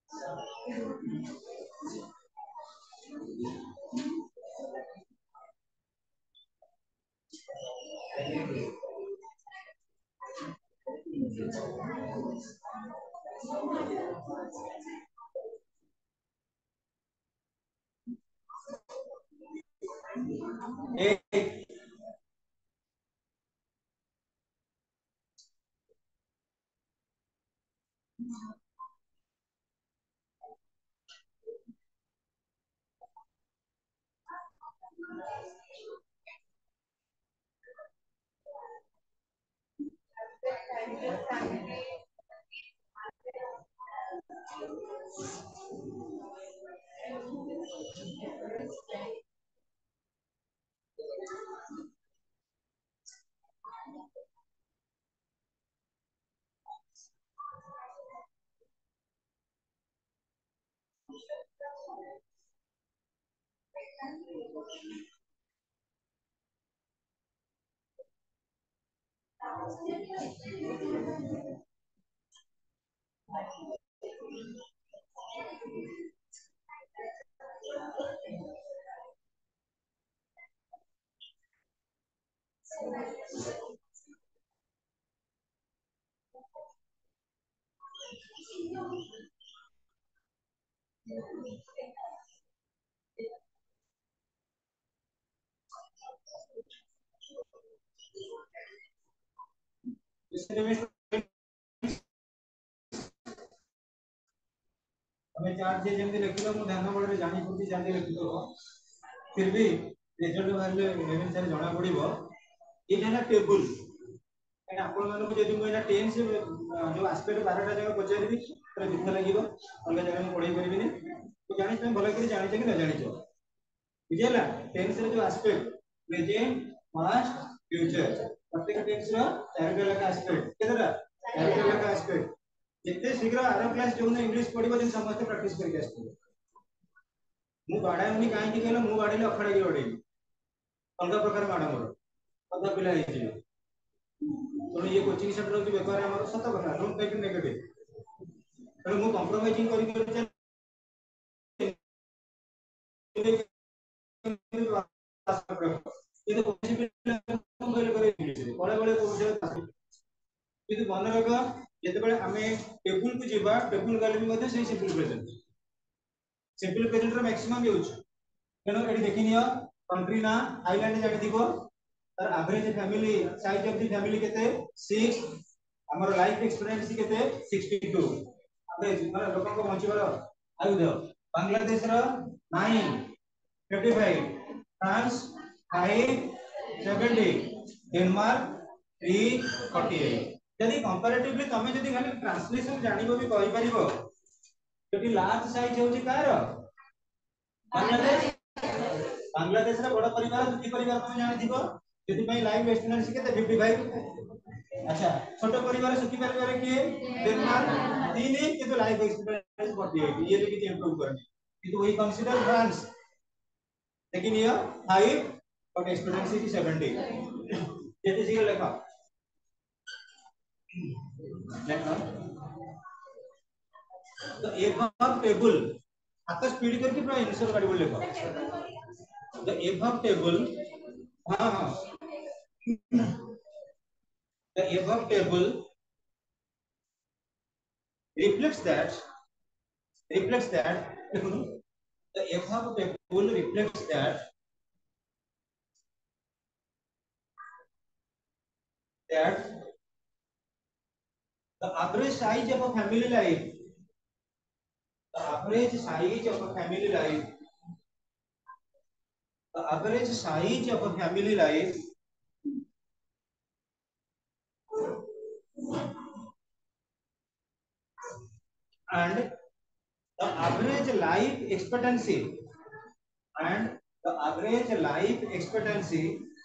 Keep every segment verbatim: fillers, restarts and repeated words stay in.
एक हमें चार जे जेमती लिखिलो मु ध्यान बड़े जानि पुती जानि लिखिलो फिर भी रिजल्ट बाहरले एमन सारे जणा पड़िबो ये है ना टेबल एना आपण मानको जदि मु एना टेंस जो एस्पेक्ट बारह टा जगह पचारबी तो दुख लागिबो अलग जगह में पढ़ाई परिबिनी तो जानि तुम भलो करी जानि कि न जानि छ बुझिला टेंस रे जो एस्पेक्ट प्रेजेंट पास्ट फ्यूचर प्रत्येक टेंस रो चार टा लगा एस्पेक्ट केतरा चार टा लगा एस्पेक्ट जितने शीघ्र आर क्लास जो इंग्लिश पढ़िबो दिन समस्त प्रैक्टिस करके आस्ते मु बाडाउनी काहे कि कहलो मु बाडीले अखडा कि बाडी अलग प्रकार बाडा मोर कथा पिला हे जे तो ये कोचिंग सेंटर जो बेकार हमर सत कथा डोंट टेक इट नेगेटिव तो मु कंप्रोमाइजिंग करि करि ये तो पॉसिबल कहले करे बड़े बड़े कोर्स किंतु मन रख जेतेबेले हमें टेबल को जीवा टेबल गले भी मध्ये से सिंपल प्रेजेंट सिंपल प्रेजेंट रो मैक्सिमम यूज केनो एडी देखिनियो कंट्री ना आइलैंड जानि दिबो तर average family size of the family केते सिक्स हमर लाइफ एक्सपीरियंस केते सिक्सटी टू एवरेज माने लोक को बंचिबार आयु देव बांग्लादेश रो nine fifty five France five seventy Denmark three forty eight यदि कंपैरेटिवली तमे यदि खाली ट्रांसलेशन जानिबो भी कहि परिबो यदि लार्ज साइज होची कार बांग्लादेश बांग्लादेश रे बड़ परिवार दुखी परिवार तमे जानि दिबो यदि पई लाइफ एक्सपीरियंस केते फिफ्टी फाइव अच्छा छोट परिवार सुखी परिवार के डेनमार्क तीन किंतु लाइफ एक्सपीरियंस फोर्टी एट ये देखि इंप्रूव करनी किंतु वही कंसीडर फ्रांस लेकिन ये five but experience is seventy जैसे सीरियल लिखा देखो तो एबव टेबल आता स्पीड करके पूरा आंसर काढ बोल लिखो द एबव टेबल हां हां the above table reflects that reflects that the above table reflects that that the average size of a family life the average size of a family life the average size of a family life and the average life expectancy and the average life expectancy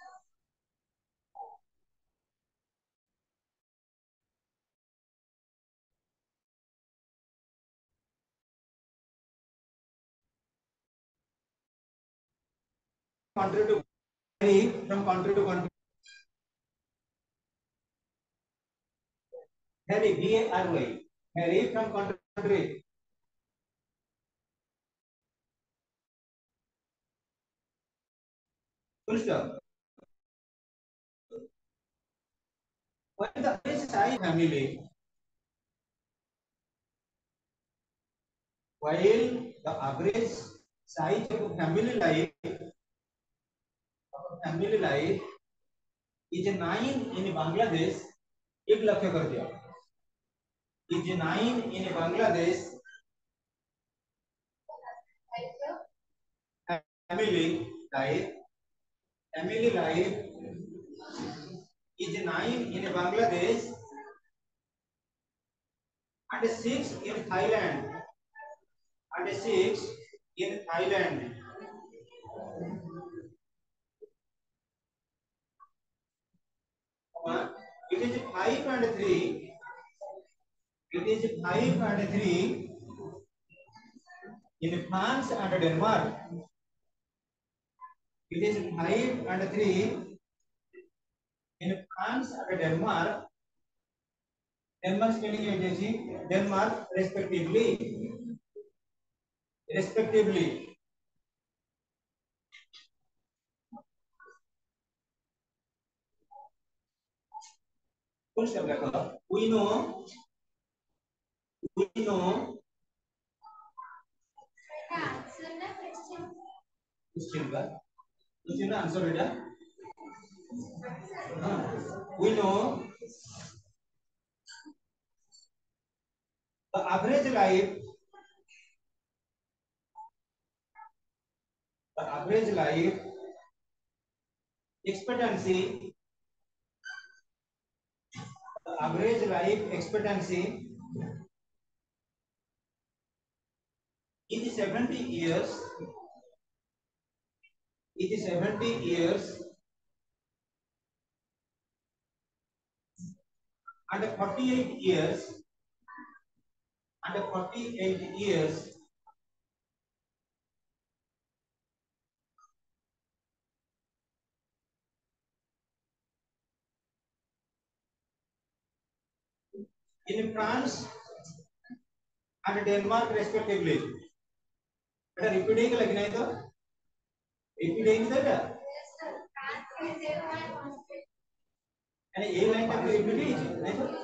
country to vary from country to country vary v a r y vary from country to country Full stop. When the average size family, while the average size of a family life, of a family life is nine in Bangladesh, एक लक्ष्य कर दिया. Is nine in Bangladesh, family life, family life is nine in Bangladesh and six in Thailand, and six in Thailand. It is five and three. It is five and three in France and Denmark. It is five and three in France and Denmark. Denmark spelling agency Denmark respectively. Respectively. Full stop like we know. We know. Question का. Question का answer बेटा. We know the average life. The average life expectancy. The average life expectancy is seventy years. It is seventy years and forty-eight years and forty-eight years in France and Denmark respectively. बेटा repeat ही लगना है तो repeat ही तो बेटा यानी ये line तक रिपीट ही नहीं तो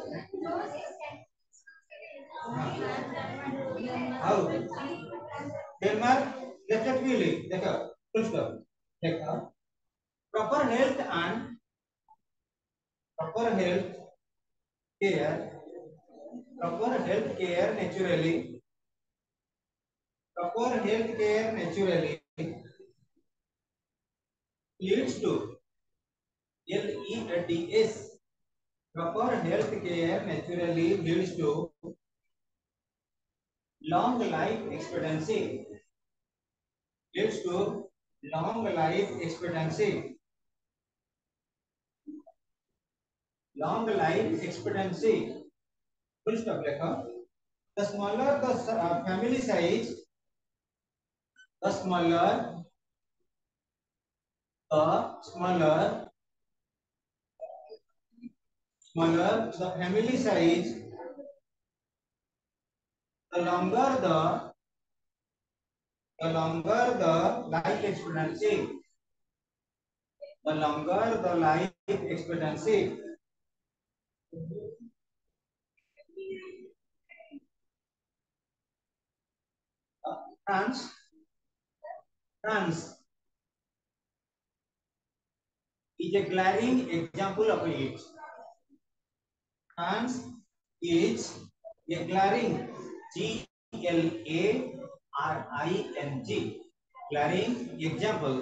हाउ डेनमार्क respectively देखो फुल स्टॉप देखो proper health and proper health care proper health care naturally proper health care naturally leads to L E D S. Proper health care naturally leads to long life expectancy. Leads to long life expectancy. Long life expectancy. Full stop lekha. The smaller the uh, family size, the smaller the smaller smaller the family size, the longer the the longer the life expectancy. The longer the life expectancy. France, France is a glaring example of it. France is a glaring, G L A R I N G, glaring example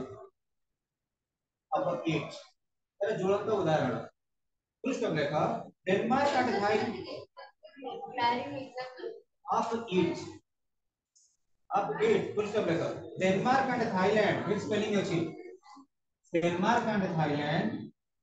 of it. तेरा जुड़ता उदाहरण. Full stop लेखा. Denmark and Thailand. Glaring example of it. Of it. Full stop लेखा. Denmark and Thailand. Which spelling अच्छी? Denmark and Thailand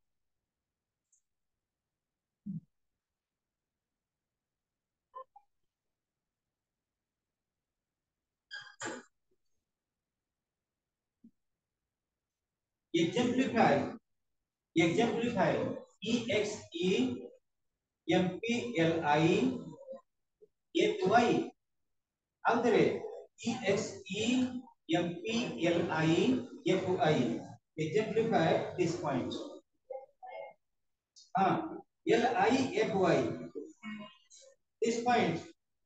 exemplify exemplify E X E M P L I F Y out there E X E M P L I F Y exemplify this point. हाँ, L I F Y. This point.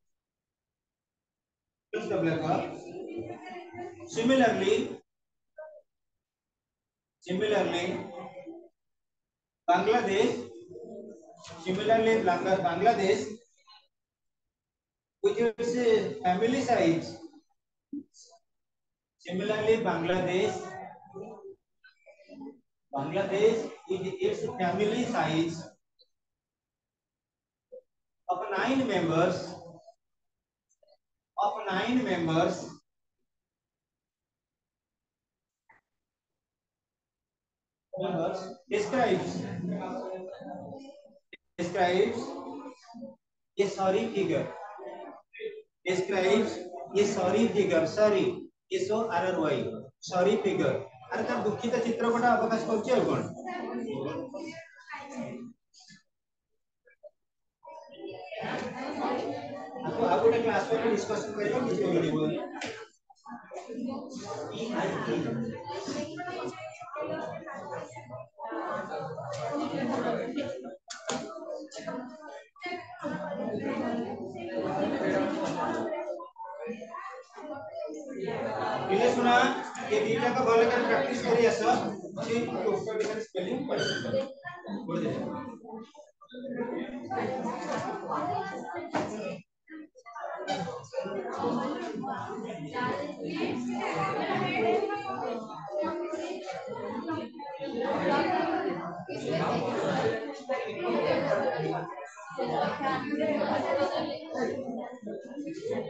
Just double up. Similarly, similarly, Bangladesh. Similarly, Bangladesh, with its family size. Similarly, Bangladesh, Bangladesh with its family size of nine members, of nine members, members describes describes a sorry figure. Describes a sorry figure. Sorry, S O R R Y. Sorry figure. अरे तार दुखित चित्रपट अवकाश करछे और कोन आपको आप गोटे क्लास में डिस्कशन करबा किछ बोलिबो इले सुना ये दीटा का भले कर प्रैक्टिस करी आस छी टोटल स्पेलिंग पढ़ दे